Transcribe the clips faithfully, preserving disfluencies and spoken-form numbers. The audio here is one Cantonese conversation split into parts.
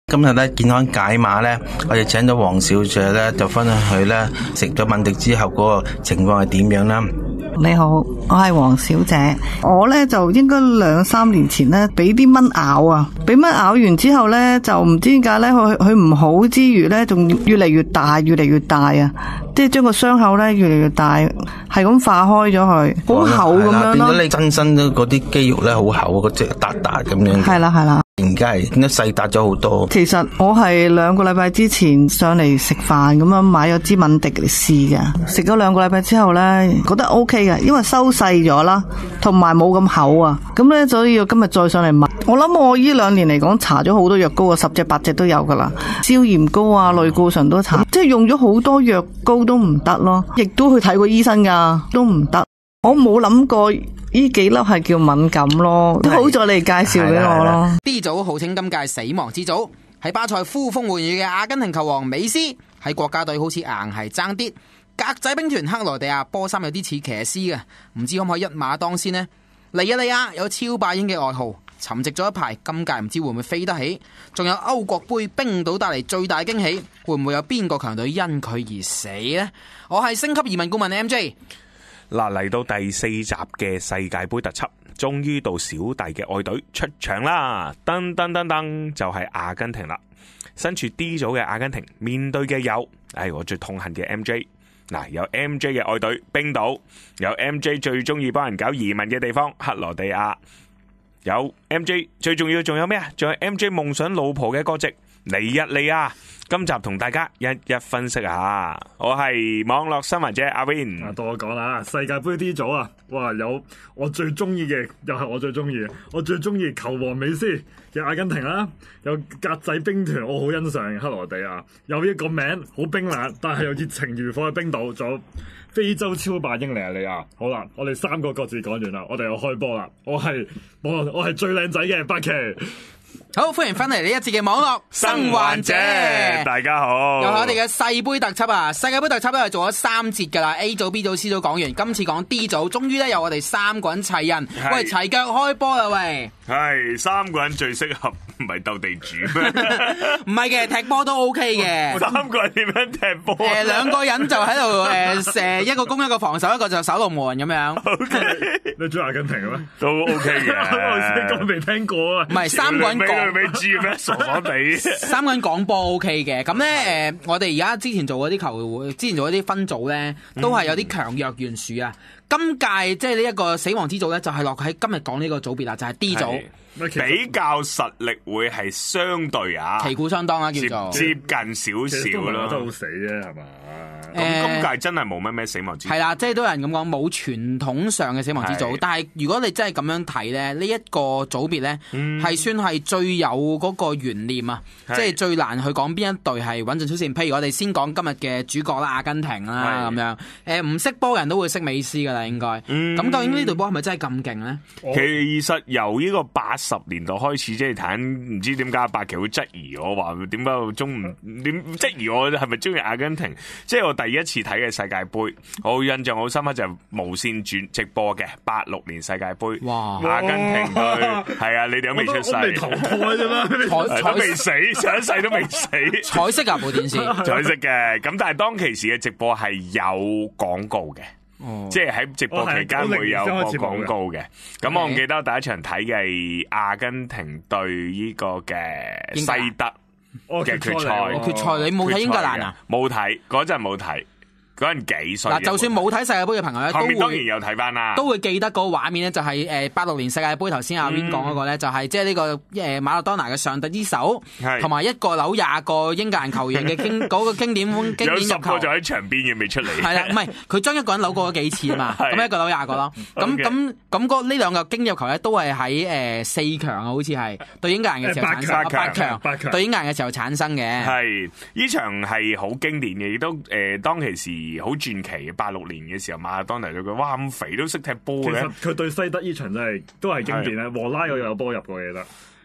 今日咧健康解碼咧，我哋請咗黃小姐咧，就分享佢咧食咗敏迪之後嗰個情況係點樣啦。 你好，我係黃小姐。我咧就應該兩三年前咧俾啲蚊咬啊，俾蚊咬完之後咧就唔知點解咧，佢佢唔好之餘咧，仲越嚟越大，越嚟越大啊！即係將個傷口咧越嚟越大，係咁化開咗佢，好厚咁樣咯。 變咗你真身嗰啲肌肉咧好厚，嗰隻笪笪咁樣。 係啦係啦。 而家係變咗細笪咗好多。其實我係兩個禮拜之前上嚟食飯咁樣買咗支敏迪嚟試嘅，食咗兩個禮拜之後咧，覺得 O K 嘅，因為收細咗啦，同埋冇咁厚啊。咁咧所以我今日再上嚟買。我諗我呢兩年嚟講搽咗好多藥膏啊，十隻八隻都有噶啦，消炎膏啊、類固醇都搽，即係用咗好多藥膏都唔得咯，亦都去睇過醫生噶，都唔得。我冇諗過呢幾粒係叫敏感咯，都好在你介紹俾我咯。 D 組號稱今屆死亡之組，喺巴塞呼風喚雨嘅阿根廷球王美斯喺國家隊好似硬係爭啲，格仔兵團克羅地亞波衫有啲似騎師嘅，唔知可唔可以一馬當先呢？尼日利亞有超霸英嘅外號，沉寂咗一排，今屆唔知會唔會飛得起？仲有歐國杯冰島帶嚟最大驚喜，會唔會有邊個強隊因佢而死呢？我係星級移民顧問 M J。 嗱，嚟到第四集嘅世界盃特輯，終於到小弟嘅愛隊出場啦！噔噔噔噔，就係阿根廷啦。身處 D 組嘅阿根廷面對嘅有，唉，我最痛恨嘅 M J。嗱，有 M J 嘅愛隊冰島，有 M J 最中意幫人搞移民嘅地方克羅地亞，有 M J 最重要仲有咩啊？仲有 M J 夢想老婆嘅國籍尼日利亞。今集同大家一一分析下，我係網絡新聞者阿 Win。 啊，到我講啦，世界盃 D 組啊，哇，有我最中意嘅，又係我最中意嘅，我最中意球王美斯嘅阿根廷啦，有格仔兵團，我好欣賞嘅克羅地亞，有一個名好冰冷，但係又熱情如火嘅冰島，仲有非洲超霸英尼日利亞。好啦，我哋三個各自講完啦，我哋又開波啦。我係我我係最靚仔嘅八奇。 好，歡迎翻嚟呢一節嘅網絡生還者， 大家好。 又係我哋嘅世杯特輯啊！世界杯特輯都係做咗三節噶啦 ，A 組、B 組、C 組講完，今次講 D 組，終於咧由我哋三個人齊人，喂，齊腳開波啦喂！ 係三個人最適合，唔係鬥地主咩？ 唔係嘅，踢波都 OK 嘅。 三個人點樣踢波？ 誒、呃，兩個人就喺度誒射一個攻一個防守，一個就守龍門咁樣。 OK， 你中意阿根廷嘅咩？ 都 OK 嘅。 我先講未聽過啊。 唔係三個人講。 未知咩？傻傻地。 三個人講波 OK 嘅，咁咧誒，我哋而家之前做嗰啲球會，之前做嗰啲分組咧，都係有啲強弱懸殊啊。今屆即係呢一個死亡之組咧，就係落喺今日講呢個組別啦，就係、是、D 組。 比較實力會係相對啊， 旗鼓相當啊，叫做接近少少咯， 都好死啫，係嘛？ 咁今屆真係冇咩咩死亡之組， 係啦，即係都有人咁講，冇傳統上嘅死亡之組。但係如果你真係咁樣睇咧，呢、這、一個組別咧，係、嗯、算係最有嗰個懸念啊，即係最難去講邊一隊係穩陣出線。譬如我哋先講今日嘅主角啦，阿根廷啦咁樣，誒唔識波人都會識美斯噶啦，應該。咁、嗯、究竟呢隊波係咪真係咁勁咧？ 其實由呢個八十年代開始，即係睇唔知點解八奇會質疑我話點解我中唔點質疑我係咪中意阿根廷？即係我第一次睇嘅世界盃，我印象好深刻就係無線轉直播嘅八六年世界盃， 哇！ 阿根廷隊係啊，你哋都未出世， 我未投胎啫嘛， 都未死，上一世都未死， 彩色啊部電視， 彩色嘅。咁但係當其時嘅直播係有廣告嘅。哦、即係喺直播期間會有個廣告嘅，咁、哦、我唔記得第一場睇嘅係阿根廷對呢個嘅西德嘅決賽， 決賽你冇睇英格蘭啊？ 冇睇，嗰陣冇睇。嗰陣幾歲？嗱， 就算冇睇世界盃嘅朋友咧， 後面當然有睇翻啦， 都會記得嗰個畫面咧，就係誒八六年世界盃頭先阿 Win 講嗰個咧，就係即係呢個誒馬勒當拿嘅上帝之手，同埋一個扭廿個英格蘭球員嘅經嗰個經典經典入球， 有十個就喺場邊嘅未出嚟。 係啦，唔係佢將一個人扭過咗幾次啊嘛，咁一個扭廿個咯。咁咁咁嗰呢兩個經典入球咧，都係喺誒四強啊，好似係對英格蘭嘅時候產生，八強對英格蘭嘅時候產生嘅。 係呢場係好經典嘅，亦都誒當其時。好傳奇，八六年嘅時候，馬勒當拿對佢，哇咁肥都識踢波嘅。 其實佢對西德呢場真係都係經典咧，和拉又有波入過嘅得。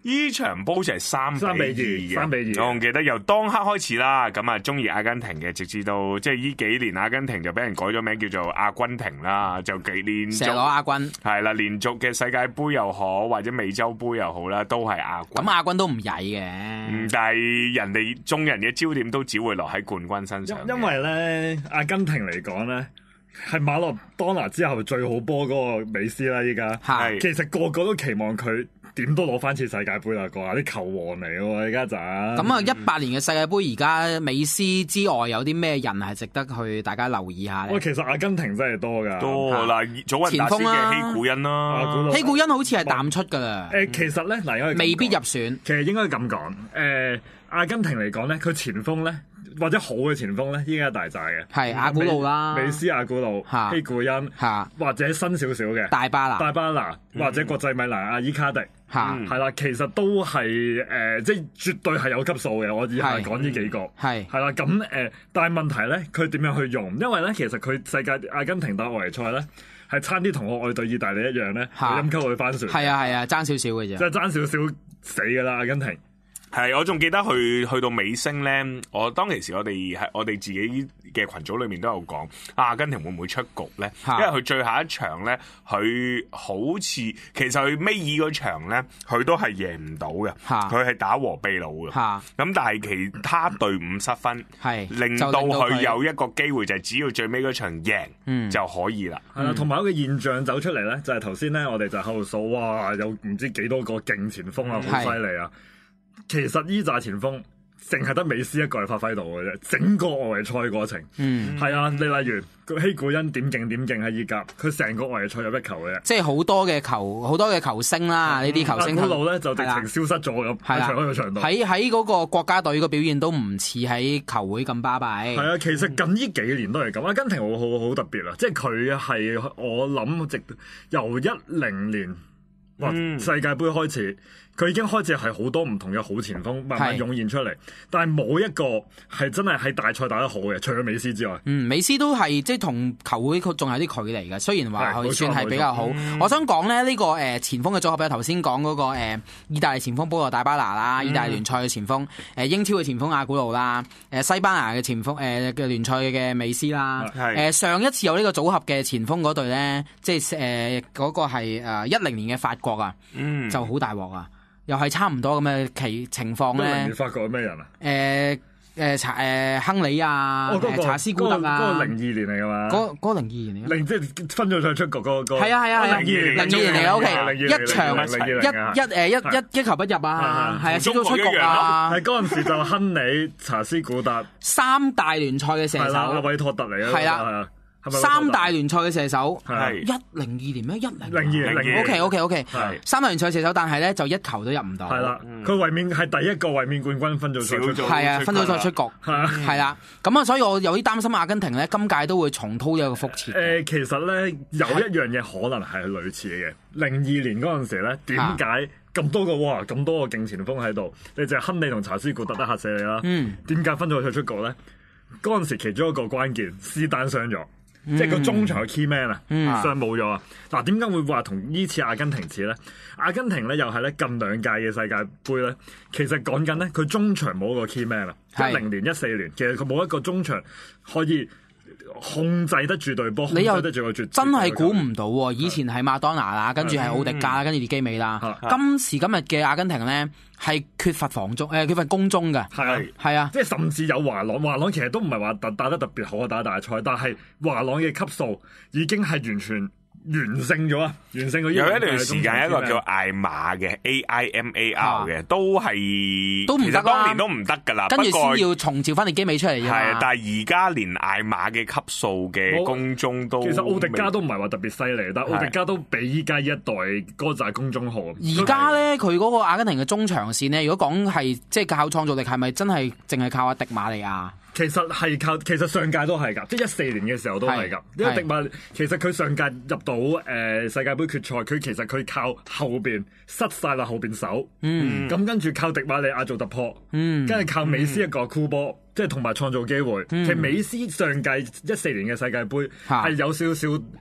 呢場波就係三比二嘅， 三比二。 我記得由當刻開始啦，咁啊中意阿根廷嘅，直至到即係呢幾年阿根廷就俾人改咗名叫做阿軍廷啦，就幾連續成日攞亞軍， 係啦，連續嘅世界盃又好，或者美洲盃又好啦，都係亞軍。 咁亞軍都唔曳嘅， 嗯，但係人哋眾人嘅焦點都只會落喺冠軍身上。 因為咧，阿根廷嚟講咧，係馬勒當拿之後最好波嗰個美斯啦，依家係其實個個都期望佢點都攞翻次世界盃啦，個下啲球王嚟喎，依家就咁啊！一八年嘅世界盃，而家美斯之外有啲咩人係值得去大家留意下咧？ 喂，其實阿根廷真係多㗎， 多嗱，祖雲達斯嘅希古恩啦， 希古恩好似係淡出㗎啦。 誒，其實咧嗱，因為未必入選。 其實應該咁講，誒，阿根廷嚟講咧，佢前鋒咧。或者好嘅前鋒咧，依家大寨嘅， 係阿古路啦， 美斯、阿古路、希古恩，或者新少少嘅大巴拿、 大巴拿，或者國際米蘭阿伊卡迪，係啦，其實都係誒，即係絕對係有級數嘅。我以下講呢幾個，係係啦，咁誒，但係問題咧，佢點樣去用？因為咧，其實佢世界阿根廷打外圍賽咧，係差啲同我愛對意大利一樣咧，陰溝去翻船， 係啊係啊，爭少少嘅啫， 即係爭少少死㗎啦，阿根廷。 係，我仲記得去去到尾聲咧，我當其時我哋係我哋自己嘅群組裏面都有講，阿根廷會唔會出局咧？因為佢最後一場咧，佢好似其實佢尾二嗰場咧，佢都係贏唔到嘅，佢係打和秘魯嘅。咁但係其他隊伍失分，係令到佢有一個機會，就係只要最尾嗰場贏、嗯、就可以啦。係啦， 同埋一個現象走出嚟咧，就係頭先咧，我哋就喺度數，哇，有唔知幾多個勁前鋒啊，好犀利啊！其實呢紮前鋒淨係得美斯一個係發揮到嘅啫，整個外圍賽過程，嗯，係啊，你例如希古恩點勁點勁喺意甲，佢成個外圍賽有一球嘅啫， 即係好多嘅球，好多嘅球星啦，呢啲球星。阿古路咧就直情消失咗咁喺場嗰個場度， 喺喺嗰個國家隊嘅表現都唔似喺球會咁巴閉。 係啊，其實近呢幾年都係咁，阿根廷好好好特別啊，即係佢係我諗直由一零年或世界盃開始。佢已經開始係好多唔同嘅好前鋒慢慢湧現出嚟，但係冇一個係真係喺大賽打得好嘅，除咗美斯之外。 嗯，美斯都係即係同球會佢仲有啲距離嘅，雖然話佢算係比較好。我想講咧，呢、呢個誒前鋒嘅組合咧，頭先講嗰個誒意大利前鋒保羅大巴拿啦，意大利聯賽嘅前鋒，誒英超嘅前鋒阿古路啦，誒西班牙嘅前鋒誒嘅聯賽嘅美斯啦，誒上一次有呢個組合嘅前鋒嗰隊咧，即係誒嗰個係誒一零年嘅法國啊，嗯、就好大鑊啊！又係差唔多咁嘅奇情況咧。 一零年法國係咩人啊？ 誒誒查誒亨利啊， 哦嗰個、 查斯古特啊， 嗰個零二年嚟㗎嘛？ 嗰嗰零二年嚟。 零即係分咗賽出局嗰個。 係啊係啊係啊！零二年零二年嚟嘅 OK，一場一一誒一一一球不入啊，係啊，少咗出局啊。 係嗰陣時就亨利、查斯古特三大聯賽嘅射手。 阿韋托特嚟嘅。係啦。 三大聯賽嘅射手，係一零二年咩？一零零二零 O K O K O K，三大聯賽射手，但係咧就一球都入唔到。 係啦，佢衛冕係第一個衛冕冠軍分組賽出局， 係啊，分組賽出局，係啦。咁啊，所以我有啲擔心阿根廷咧，今屆都會重蹈一個覆轍。 誒，其實咧有一樣嘢可能係類似嘅。零二年嗰陣時咧，點解咁多個哇咁多個勁前鋒喺度？你就係亨利同查斯古特得嚇死你啦。嗯，點解分組賽出局咧？嗰陣時其中一個關鍵，斯丹傷咗。嗯、即係個中場嘅 key man 啊、嗯，傷冇咗啊！嗱，點解會話同呢次阿根廷似咧？阿根廷咧又係咧近兩屆嘅世界盃咧，其實講緊咧佢中場冇一個 key man 啊，一零年、一四年，其實佢冇一個中場可以控制得住隊波，控制得住個絕。 真係估唔到喎！以前係麥當娜啦，跟住係奧迪加啦，跟住列基美啦。今時今日嘅阿根廷咧係缺乏防中，誒缺乏攻中嘅。 係係啊， 即係甚至有華朗，華朗其實都唔係話打打得特別好啊，打大賽，但係華朗嘅級數已經係完全完勝咗啊！完勝咗有一段時間一個叫艾馬嘅 A I M A R 嘅，都係都唔得啦， 當年都唔得噶啦， 跟住先要重召翻列基美出嚟啫嘛。 係，但係而家連艾馬嘅級數嘅攻中都其實奧迪加都唔係話特別犀利，但係奧迪加都比依家一代嗰紮攻中好。 而家咧，佢嗰個阿根廷嘅中場線咧，如果講係即係靠創造力，係咪真係淨係靠阿迪馬利亞？ 其實係靠，其實上屆都係㗎，即係一四年嘅時候都係㗎。因為迪馬，其實佢上屆入到誒、呃、世界盃決賽，佢其實佢靠後邊塞晒啦後邊手，嗯，咁跟住靠迪馬利亞做突破，嗯，跟住靠美斯一個箍波，嗯、即係同埋創造機會。嗯、其實美斯上屆一四年嘅世界盃係有少少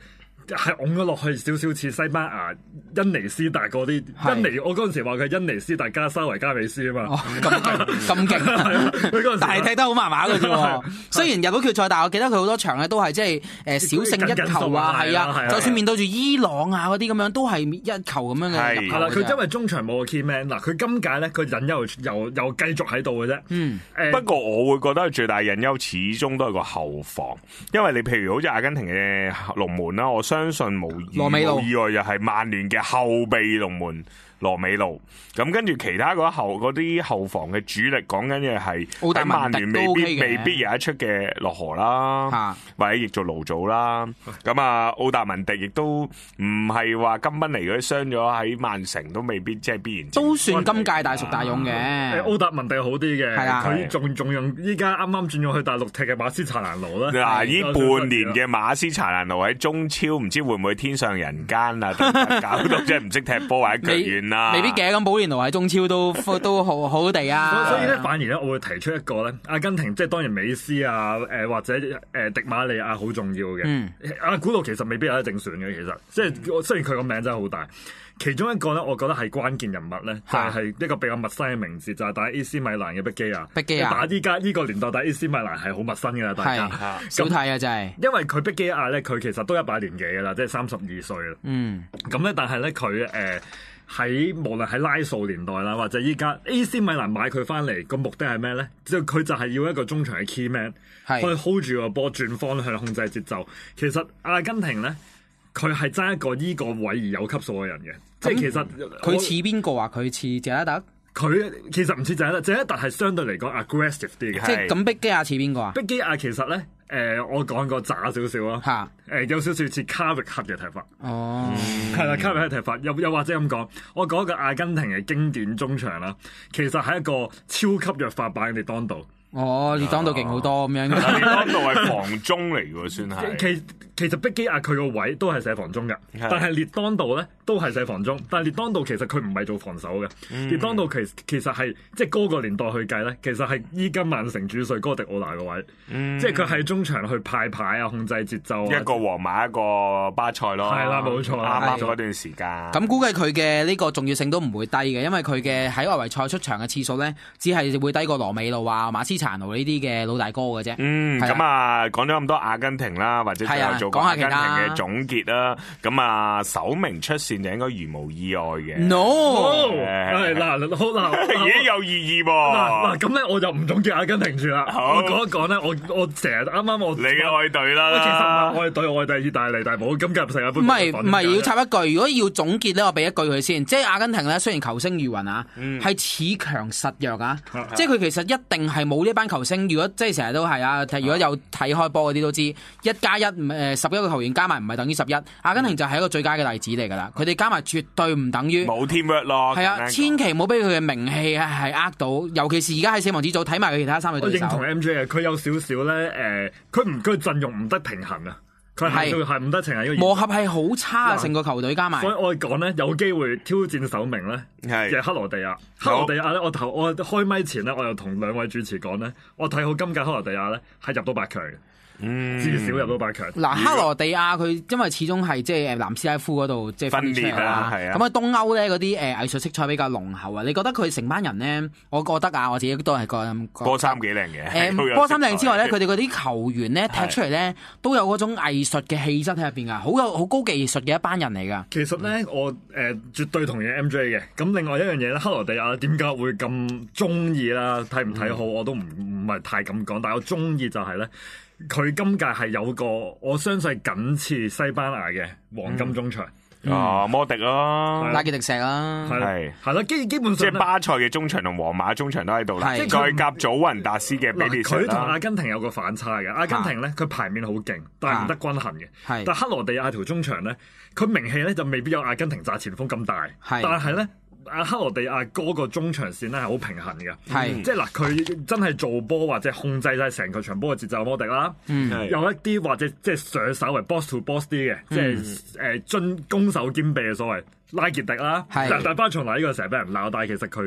係拱咗落去少少似西班牙恩尼斯達嗰啲，恩尼我嗰陣時話佢係恩尼斯達加沙維加美斯啊嘛， 咁勁咁勁，但係踢得好麻麻嘅啫喎。雖然入到決賽，但係我記得佢好多場咧都係即係誒小勝一球啊，係啊，就算面對住伊朗啊嗰啲咁樣，都係一球咁樣嘅入球。 係啦，佢因為中場冇個 key man，嗱佢今屆咧個隱憂又又繼續喺度嘅啫。 嗯， 誒不過我會覺得最大隱憂始終都係個後防，因為你譬如好似阿根廷嘅龍門啦，我相信無意羅美路無意外又係曼聯嘅後備龍門羅美路，咁跟住其他嗰後嗰啲後防嘅主力講緊嘅係喺曼聯未必未必有一出嘅落河啦， 啊、 或者亦做盧祖啦，咁啊奧達文迪亦都唔係話金賓尼嗰啲傷咗喺曼城都未必即係必然都算今屆大熟大勇嘅。 誒奧達文迪好啲嘅， 係佢仲仲用依家啱啱轉咗去大陸踢嘅馬斯查蘭奴咧。 嗱，呢半年嘅馬斯查蘭奴喺中超唔知會唔會天上人間啊，搞到即係唔識踢波或者腳軟。 未必嘅，咁保連奴喺中超都都好好地啊。 所以咧，反而咧，我會提出一個咧，阿根廷即係當然美斯啊，誒、呃、或者誒、呃、迪馬利亞好重要嘅。 嗯， 阿古路其實未必有得正選嘅，其實即係雖然佢個名真係好大。其中一個咧，我覺得係關鍵人物咧，就係、是、一個比較陌生嘅名字，就係、是、打 A C 米蘭嘅碧基亞。 碧基亞打依家呢個年代打 A C 米蘭係好陌生㗎啦，大家少睇啊，真係。 因為佢碧基亞咧，佢其實都一把年紀㗎啦，即係三十二歲啦。嗯，咁咧，但係咧，佢誒。喺無論喺拉素年代啦，或者依家 A C 米蘭買佢翻嚟個目的係咩咧？就佢就係要一個中場嘅 key man， 是去 hold 住個波轉方向、控制節奏。其實阿根廷咧，佢係爭一個依個位而有級數嘅人嘅，即係其實佢似邊個啊？佢似謝拉特？ 佢其實唔似謝拉特，謝拉特係相對嚟講 aggressive 啲嘅。 即係咁，碧基亞似邊個啊？ 碧基亞其實咧，誒、呃、我講個渣少少啊，誒、呃、有少少似卡域克嘅踢法。 哦， 係啦、嗯，卡域克嘅踢法，又又或者咁講，我講一個阿根廷嘅經典中場啦，其實係一個超級弱化版嘅列當道。 哦，列當道勁好多咁樣。 列當道係防中嚟嘅喎，算係。 其其實碧基亞佢個位都係射防中嘅，但係列當道咧都係射防中，但係列當道其實佢唔係做防守嘅。嗯、列當道其其實係即係嗰個年代去計咧，其實係依家曼城主帥哥迪奧拿個位，嗯、即係佢喺中場去派牌啊、控制節奏啊。 一個皇馬，一個巴塞咯。 係啦，冇錯啦， 啱啱嗰段時間。 咁估計佢嘅呢個重要性都唔會低嘅，因為佢嘅喺外圍賽出場嘅次數咧，只係會低過羅美路啊、馬斯查奴呢啲嘅老大哥嘅啫。 嗯，咁啊，講咗咁多阿根廷啦，或者最後做過阿根廷嘅總結啦。咁啊，首名出線就應該如無意外嘅。 No， 係嗱，好嗱， 已經有意義喎。 嗱嗱，咁咧我就唔總結阿根廷住啦。 好， 我講一講咧，我我成日啱啱我你嘅愛隊啦。 其實愛隊愛隊意大利，但係冇今屆世界盃。 唔係唔係，要插一句，如果要總結咧，我俾一句佢先。即係阿根廷咧，雖然球星如雲啊，係恃強實弱啊，即係佢其實一定係冇呢班球星。如果即係成日都係啊，如果有睇開波嗰啲都知，一加一誒十一個球員加埋唔係等於十一。阿根廷就係一個最佳嘅例子嚟㗎啦。佢哋加埋絕對唔等於冇 teamwork 咯。 係啊，千祈唔好俾佢嘅名氣係呃到，尤其是而家喺死亡之組睇埋佢其他三個對手。 我認同 M J 啊，佢有少少咧誒，佢唔佢陣容唔得平衡啊。佢係係唔得情啊！ 磨合係好差啊，成個球隊加埋。 所以我講咧，有機會挑戰首名咧，係是克羅地亞。克羅地亞咧，我頭我開咪前咧，我又同兩位主持講咧，我睇好今屆克羅地亞咧係入到八強嘅。嗯，至少入到八強。嗱， 克羅地亞佢因為始終係即係誒南斯拉夫嗰度即係分裂啦，係啊。咁啊東歐咧嗰啲誒藝術色彩比較濃厚啊。你覺得佢成班人咧？我覺得啊，我自己都係覺波衫幾靚嘅。 誒波衫靚之外咧，佢哋嗰啲球員咧踢出嚟咧都有嗰種藝術嘅氣質喺入邊噶，好有好高技術嘅一班人嚟噶。 其實咧，我誒、呃、絕對同意 M J 嘅。咁另外一樣嘢咧，克羅地亞點解會咁中意啦？睇唔睇好我都唔唔係太咁講，但係我中意就係咧。佢今屆係有個我相信僅次西班牙嘅黃金中場， 啊摩迪咯， 拉傑迪石啦， 係係啦，基基本上即係巴塞嘅中場同皇馬中場都喺度啦，再夾祖雲達斯嘅比利時啦。 佢同阿根廷有個反差嘅，阿根廷咧佢牌面好勁，但係唔得均衡嘅。但係克羅地亞條中場咧，佢名氣咧就未必有阿根廷炸前鋒咁大，但係咧。阿克羅地亞嗰個中場線咧係好平衡嘅，係是即係嗱，佢真係做波或者控制晒成個場波嘅節奏摩迪啦，嗯、有一啲或者即係上手為 boss to boss 啲嘅，嗯、即係誒進攻守兼備嘅所謂拉傑迪啦，是但係巴塞羅那呢個成日俾人鬧，但係其實佢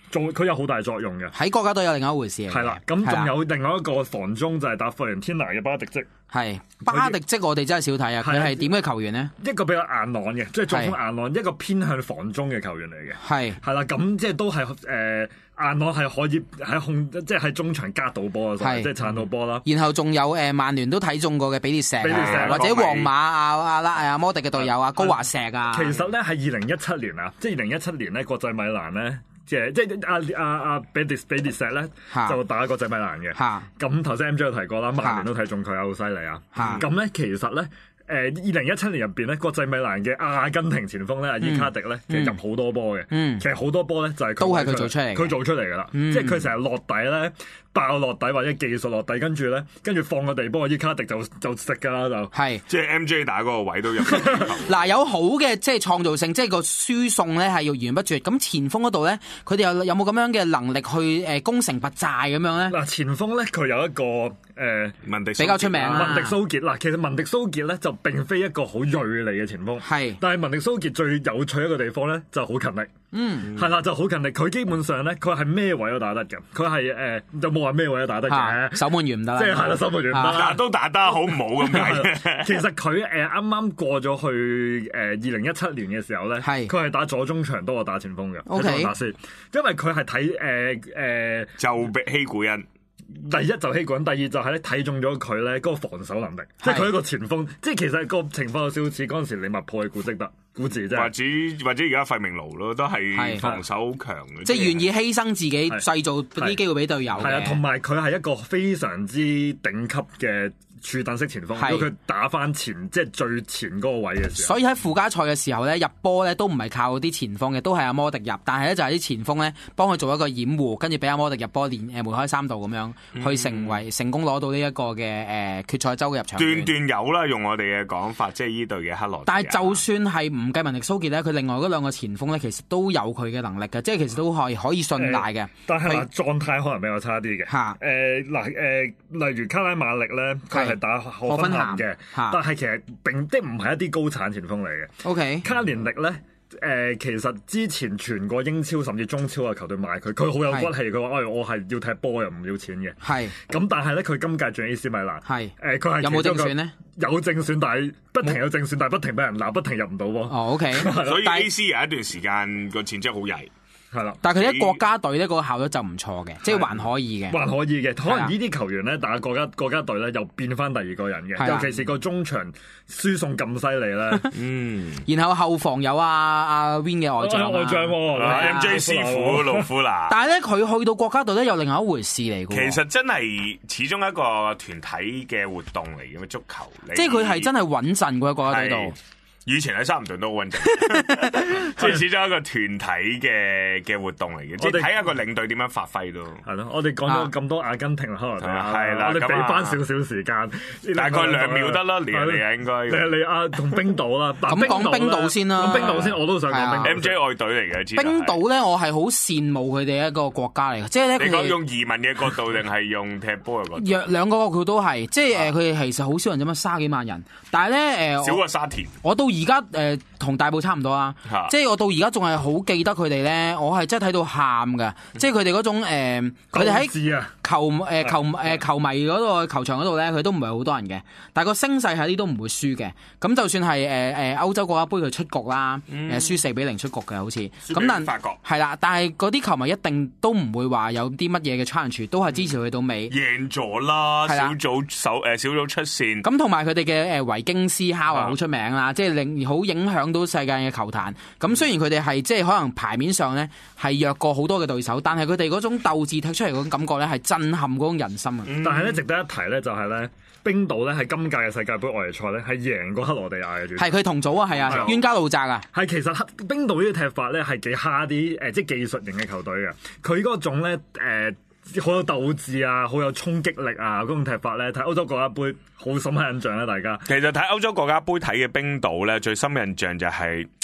做佢有好大作用嘅。 喺國家隊有另外一回事嚟嘅。 係啦，咁仲有另外一個防中就係打費倫天拿嘅巴迪積。 係巴迪積，我哋真係少睇啊！佢係點嘅球員呢？ 一個比較硬朗嘅，即係作風硬朗，一個偏向防中嘅球員嚟嘅。 係係啦，咁即係都係誒、呃、硬朗係可以喺控，即係喺中場加到波嘅，即係撐到波啦。 然後仲有誒曼聯都睇中過嘅比列石， 比列石或者皇馬啊阿拉阿摩迪嘅隊友啊高華石啊。 其實咧係二零一七年啊，即係二零一七年咧國際米蘭咧。即係即係阿阿阿比迪比列石咧就打國際米蘭嘅，咁頭先 M J 有提過啦，曼聯都睇中佢啊，好犀利啊！咁咧其實咧。誒二零一七年入邊咧，國際米蘭嘅阿根廷前鋒咧，阿伊卡迪咧，其實入好多波嘅。嗯、其實好多波咧就係都係佢做出嚟， 佢做出嚟㗎啦。嗯、即係佢成日落底咧，爆落底或者技術落底，跟住咧，跟住放個地波，伊卡迪就就食㗎啦就。係是，即係 M J 打嗰個位都入。 嗱有好嘅即係創造性，即係個輸送咧係要源源不絕。咁前鋒嗰度咧，佢哋有有冇咁樣嘅能力去誒攻城拔寨咁樣咧？嗱前鋒咧，佢有一個誒、呃、 文迪比較出名啦， 文迪蘇傑嗱，其實文迪蘇傑咧就並非一個好銳利嘅前鋒，係是，但係文迪蘇傑最有趣一個地方咧就好勤力，嗯，係啦就好勤力，佢基本上咧佢係咩位都打得嘅，佢係誒就冇話咩位都打得嘅， 守門員唔得啦， 即係係啦守門員唔得啦， 都打得好唔好咁解。 其實佢誒啱啱過咗去誒二零一七年嘅時候咧，係佢係打左中場多過打前鋒嘅，OK，打先，因為佢係睇誒誒就俾希古恩。 第一就希管，第二就係咧睇中咗佢咧嗰個防守能力，即係佢一個前鋒，即係其實個情況有少少似嗰陣時利物浦嘅古積特、古字啫，或者或者而家費明奴咯，都係防守好強嘅， 即係願意犧牲自己製造啲機會俾隊友嘅。 係啊，同埋佢係一個非常之頂級嘅柱躉式前鋒，如果佢打翻前即係最前嗰個位嘅時候， 所以喺附加賽嘅時候咧，入波咧都唔係靠啲前鋒嘅，都係阿摩迪入，但係咧就係啲前鋒咧幫佢做一個掩護，跟住俾阿摩迪入波連誒梅開三度咁樣，嗯、去成為成功攞到呢一個嘅誒、呃、決賽周嘅入場。 段段有啦，用我哋嘅講法，即係呢隊嘅克羅。 但係就算係唔計文迪蘇傑咧，佢另外嗰兩個前鋒咧，其實都有佢嘅能力嘅，即係其實都可以可以信賴嘅、呃。 但係話狀態可能比較差啲嘅。嚇誒嗱誒，例如卡拉馬力咧，佢係打可芬咸嘅，但係其實並即唔係一啲高產前鋒嚟嘅。OK，卡連力咧，誒、呃、其實之前全個英超甚至中超嘅球隊買佢，佢好有骨氣。佢話：哎，我係要踢波又唔要錢嘅。係咁，但係咧，佢今屆轉 A C 米蘭，係誒佢係有冇正選咧？有正選，但係不停有正選，但係不停俾人鬧，不停入唔到喎。 哦，OK， 所以 A C 有一段時間個前景好曳。 係啦， 但係佢喺國家隊咧個效率就唔錯嘅，即係還可以嘅， 還可以嘅。可能呢啲球員咧打國家國家隊咧又變翻第二個人嘅，尤其是個中場輸送咁犀利咧。嗯， 然後後防有阿阿 Win 嘅外將， 外將 M J 師傅盧夫拿。 但係咧佢去到國家隊咧又另外一回事嚟嘅。 其實真係始終一個團體嘅活動嚟嘅，足球。 即係佢係真係穩陣嘅喺國家隊度。 以前喺三唔頓都好穩陣，即係始終一個團體嘅嘅活動嚟嘅，即係睇下個領隊點樣發揮咯。係咯， 我哋講咗咁多阿根廷克羅地亞， 係啦， 我哋俾翻少少時間， 大概兩秒得啦，你啊你啊應該。 你啊你啊同冰島啦， 咁講冰島先啦。 咁冰島先，我都想講冰島。 M J 愛隊嚟嘅， 冰島咧，我係好羨慕佢哋一個國家嚟嘅，即係咧。 你講用移民嘅角度定係用踢波嘅角度？ 若兩個佢都係，即係誒，佢哋其實好少人啫嘛，卅幾萬人，但係咧誒， 少過沙田。 我到而家誒。同大埔差唔多啦，啊、即係我到而家仲係好記得佢哋咧，我係真係睇到喊㗎，嗯、即係佢哋嗰種誒，佢哋喺球誒、呃、球誒、呃、球迷嗰度球場嗰度咧，佢都唔係好多人嘅，但係個聲勢喺呢都唔會輸嘅。咁就算係誒誒歐洲國家杯佢出局啦，誒、嗯、輸四比零出局嘅好似，咁但係啦，但係嗰啲球迷一定都唔會話有啲乜嘢嘅 challenge，都係支持佢到尾。 贏咗啦，小組首誒小組出線。 咁同埋佢哋嘅誒維京斯敲啊，好出名啦，即係令好影響到世界嘅球壇。咁雖然佢哋係即係可能牌面上咧係弱過好多嘅對手，但係佢哋嗰種鬥志踢出嚟嗰種感覺咧係震撼嗰種人心啊！ 嗯、但係咧值得一提咧就係咧，冰島咧喺今屆嘅世界盃外圍賽咧係贏過克羅地亞嘅。係佢同組啊，係啊，冤家路窄啊。 係其實冰島呢啲踢法咧係幾蝦啲誒，即係技術型嘅球隊嘅。佢嗰種咧誒。呃好有鬥志啊，好有衝擊力啊！嗰種踢法咧，睇歐洲國家杯好深刻印象啦，大家。 其實睇歐洲國家杯睇嘅冰島咧，最深印象就係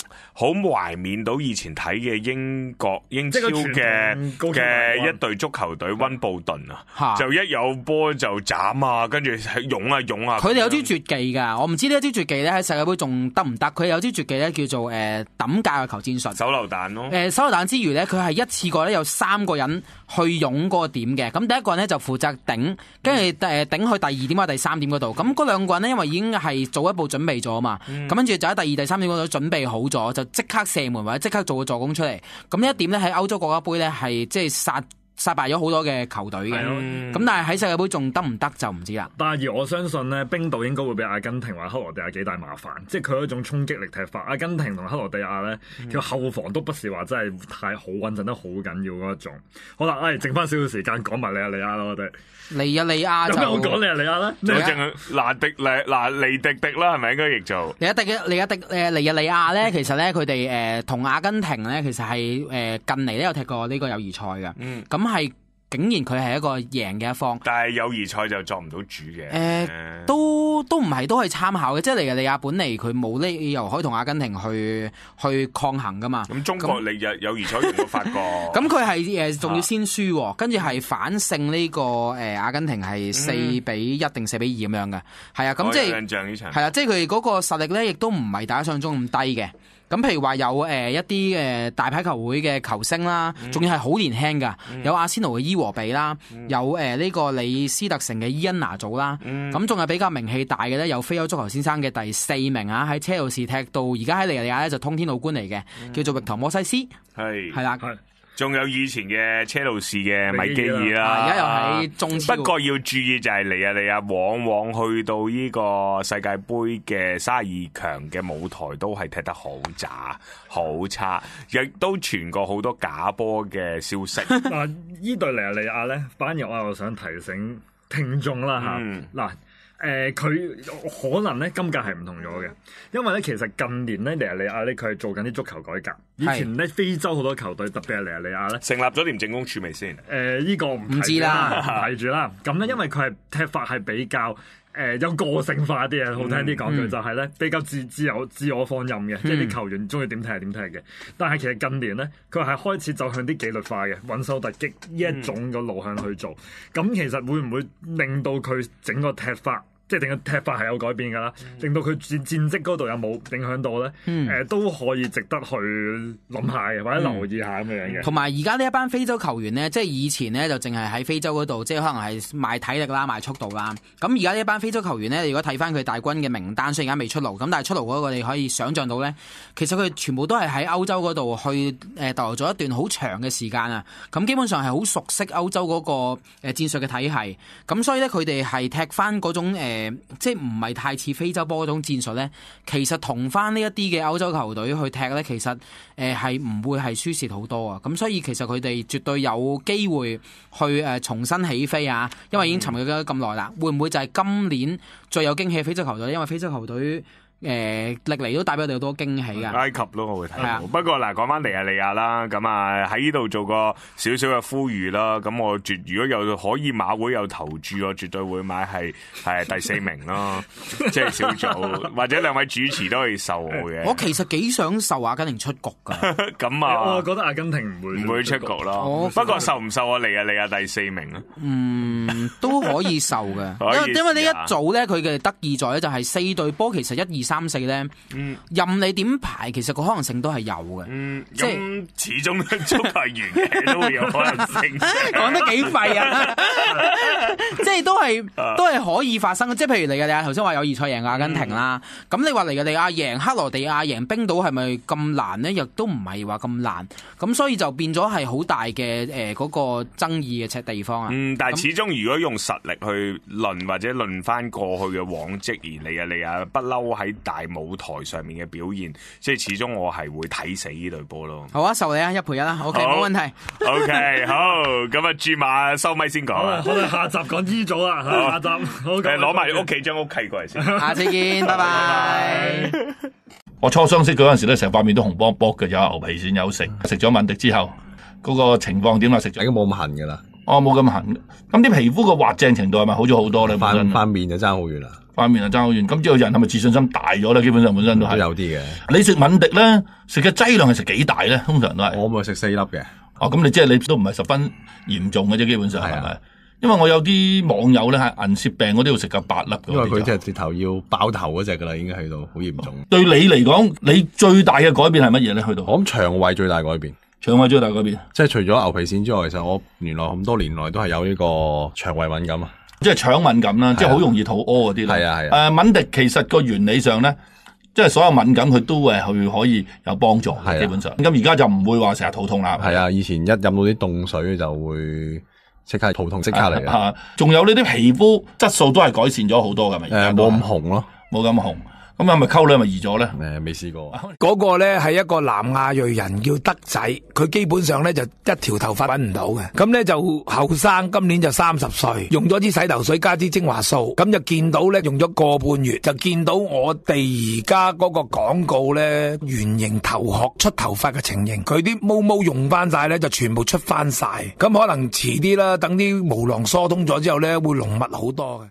好懷緬到以前睇嘅英國英超嘅嘅一隊足球隊溫布頓啊，就一有波就斬啊，跟住湧啊湧啊。 佢哋有招絕技噶，我唔知呢一招絕技咧喺世界盃仲得唔得？佢有招絕技咧叫做誒抌架嘅球戰術， 手榴彈咯。 誒手榴彈之餘咧，佢係一次過咧有三個人去湧嗰個點嘅。咁第一個人咧就負責頂，跟住誒頂去第二點或第三點嗰度。咁嗰兩個人咧因為已經係早一步準備咗啊嘛，咁跟住就喺第二、第三點嗰度準備好咗就。即刻射門或者即刻做個助攻出嚟，咁呢一點咧喺歐洲國家盃咧係即係殺殺敗咗好多嘅球隊嘅，咁、嗯、但係喺世界盃仲得唔得就唔知啦。 但係而我相信咧，冰島應該會比阿根廷或者克羅地亞幾大麻煩，即係佢嗰種衝擊力踢法。阿根廷同克羅地亞咧，佢、嗯、後防都不是話真係太好穩陣得好緊要嗰一種。好啦，誒，剩翻少少時間講埋利亞利亞啦，我哋。 利亞利亞就有咩好講利亞利亞咧？ 就淨係嗱迪利嗱利迪迪啦，係咪應該譯做？ 利亞迪嘅利亞迪誒利亞利亞咧，其實咧佢哋誒同阿根廷咧，其實係誒近嚟咧有踢過呢個友誼賽嘅，嗯，咁係。竟然佢係一個贏嘅一方， 但係友誼賽就作唔到主嘅。誒、 呃，都都唔係，都係參考嘅。即係尼日利亞本嚟佢冇理由可以同阿根廷去去抗衡噶嘛。咁中國尼日友誼賽用到法國， 咁佢係誒仲要先輸，跟住係反勝呢、這個誒、呃、阿根廷係四比一定四比二咁樣嘅。係啊，咁即係係啊，即係佢哋嗰個實力咧，亦都唔係大家想象中咁低嘅。咁譬如話有誒一啲誒大牌球會嘅球星啦，仲要係好年輕噶，有阿仙奴嘅伊和比啦，有誒呢個李斯特城嘅伊恩拿祖啦，咁仲係比較名氣大嘅咧，有非洲足球先生嘅第四名啊，喺車路士踢到而家喺尼日利亞咧就通天老官嚟嘅，叫做域陀摩西斯，係係啦。 仲有以前嘅車路士嘅米基爾啦， 而家又喺中超。 不過要注意就係尼日利亞往往去到呢個世界盃嘅三十二強嘅舞台都係踢得好渣、好差，亦都傳過好多假波嘅消息。 嗱，呢隊尼日利亞咧，反而我又想提醒聽眾啦嚇，嗱、嗯。誒佢、呃、可能咧今屆係唔同咗嘅，因為咧其實近年咧尼日利亞咧佢係做緊啲足球改革，以前咧非洲好多球隊特別係尼日利亞咧成立咗廉政公署未先？誒呢、 呃呢個唔知啦， 睇住啦。咁咧因為佢係踢法係比較誒、呃、有個性化啲嘅，好聽啲講句就係咧比較自自由自我放任嘅，嗯、即係啲球員中意點踢係點踢嘅。但係其實近年咧佢係開始走向啲紀律化嘅穩守突擊呢一種嘅路向去做。咁、嗯、其實會唔會令到佢整個踢法？即係定個踢法係有改變㗎啦，令到佢戰戰績嗰度有冇影響到咧？誒、嗯呃、都可以值得去諗下嘅，或者留意下咁樣嘅。 同埋而家呢一班非洲球員咧，即係以前咧就淨係喺非洲嗰度，即係可能係賣體力啦、賣速度啦。咁而家呢一班非洲球員咧，如果睇翻佢大軍嘅名單，雖然而家未出爐，咁但係出爐嗰個你可以想像到咧，其實佢全部都係喺歐洲嗰度去誒逗留咗一段好長嘅時間啊。咁基本上係好熟悉歐洲嗰個誒戰術嘅體系。咁所以咧，佢哋係踢翻嗰種、呃誒，即係唔係太似非洲波嗰種戰術咧，其實同翻呢一啲嘅歐洲球隊去踢咧，其實誒係唔會係輸蝕好多啊！咁所以其實佢哋絕對有機會去誒重新起飛啊！因為已經沉寂咗咁耐啦，會唔會就係今年最有驚喜嘅非洲球隊？因為非洲球隊誒、呃、歷嚟都帶俾我哋好多驚喜噶， 埃及咯我會睇到。啊、不過嗱，講翻尼日利亞啦，咁啊喺呢度做個少少嘅呼籲啦。咁我絕如果有可以馬會有投注，我絕對會買係係第四名咯，即係小組或者兩位主持都可以受我嘅。 我其實幾想受阿根廷出局噶， 咁啊，我覺得阿根廷唔會唔會出局咯。不過受唔受我尼日利亞第四名啊？ 嗯，都可以受嘅，因因為呢一組咧，佢嘅得意在咧就係四隊波，其實一二三四咧，嗯、任你點排，其實個可能性都係有嘅。嗯， 即係、嗯、始終足球員嘅都會有可能性。 講得幾廢啊！即係都係都係可以發生嘅。即係譬如尼日利亞頭先話友誼賽贏阿根廷啦，咁、嗯、你話尼日利亞贏克羅地亞、贏冰島係咪咁難呢？亦都唔係話咁難。咁所以就變咗係好大嘅誒嗰個爭議嘅赤地方啊。 嗯，但係始終如果用實力去論或者論翻過去嘅往績，而尼日利亞不嬲喺大舞台上面嘅表現，即係始終我係會睇死呢隊波咯。 好啊，受你啊，一賠一啦 ，OK， 冇問題。 OK， 好，咁啊，注碼收咪先講啊。 我哋下集講 E 組啦，下集好。誒， 攞埋屋企張屋契過嚟先。 下次見，拜拜。 我初相識嗰陣時咧，成塊面都紅卜卜嘅，有牛皮癬有食。食咗敏迪之後，嗰、嗰個情況點啊？食咗已經冇咁痕噶啦。 哦，冇咁痕。咁啲皮膚個滑淨程度係咪好咗好多咧？ 塊塊面就爭好遠啦。 塊面啊爭好遠。咁之後人係咪自信心大咗咧？基本上本身都係都有啲嘅。 你食敏迪咧，食嘅劑量係食幾大咧？通常都係我咪食四粒嘅。 哦，咁你即係你都唔係十分嚴重嘅啫，基本上係咪？ 啊？ 因為我有啲網友咧係銀屑病嗰啲要食夠八粒嘅， 因為佢即係直頭要爆頭嗰隻噶啦，已經去到好嚴重。 對你嚟講，你最大嘅改變係乜嘢咧？去到我諗腸胃最大改變， 腸胃最大改變， 即係除咗牛皮癬之外，其實我原來咁多年來都係有呢個腸胃敏感啊， 即係腸敏感啦，即係好容易肚屙嗰啲啦。 係啊係啊。誒，敏迪其實個原理上咧，即係所有敏感佢都係去可以有幫助嘅，基本上。咁而家就唔會話成日肚痛啦。 係啊，以前一飲到啲凍水就會即刻肚痛，即刻嚟嘅。 仲有呢啲皮膚質素都係改善咗好多㗎，咪？ 誒，冇咁紅咯， 冇咁紅。咁係咪溝女係咪易咗咧？ 誒，未試過。 嗰個咧係一個南亞裔人叫德仔，佢基本上咧就一條頭髮搵唔到嘅，咁咧就後生，今年就三十歲，用咗支洗頭水加支精華素，咁就見到咧用咗個半月，就見到我哋而家嗰個廣告咧圓形頭殼出頭髮嘅情形，佢啲毛毛用翻晒咧就全部出翻晒，咁可能遲啲啦，等啲毛囊疏通咗之後咧會濃密好多嘅。